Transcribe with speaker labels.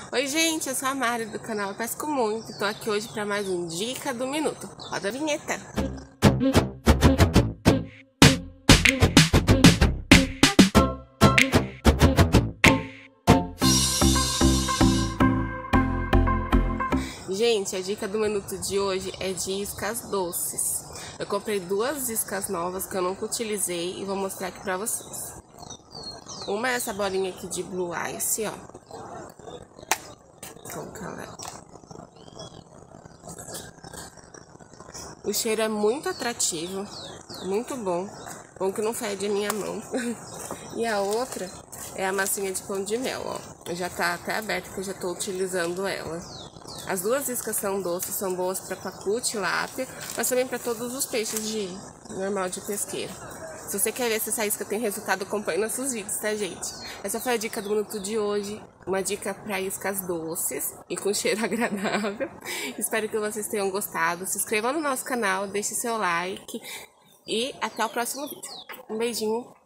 Speaker 1: Oi gente, eu sou a Mari do canal Pesco Muito e tô aqui hoje para mais um Dica do Minuto. Roda a vinheta! Gente, a dica do minuto de hoje é de iscas doces. Eu comprei duas iscas novas que eu nunca utilizei e vou mostrar aqui pra vocês. Uma é essa bolinha aqui de Blue Ice, ó. Como que ela é? O cheiro é muito atrativo, muito bom. Bom que não fede a minha mão. E a outra é a massinha de pão de mel, ó. Já tá até aberta que eu já tô utilizando ela. As duas iscas são doces, são boas para pacu, tilápia, mas também para todos os peixes normal de pesqueiro. Se você quer ver se essa isca tem resultado, acompanhe nossos vídeos, tá, gente? Essa foi a dica do minuto de hoje. Uma dica para iscas doces e com cheiro agradável. Espero que vocês tenham gostado. Se inscrevam no nosso canal, deixe seu like e até o próximo vídeo. Um beijinho.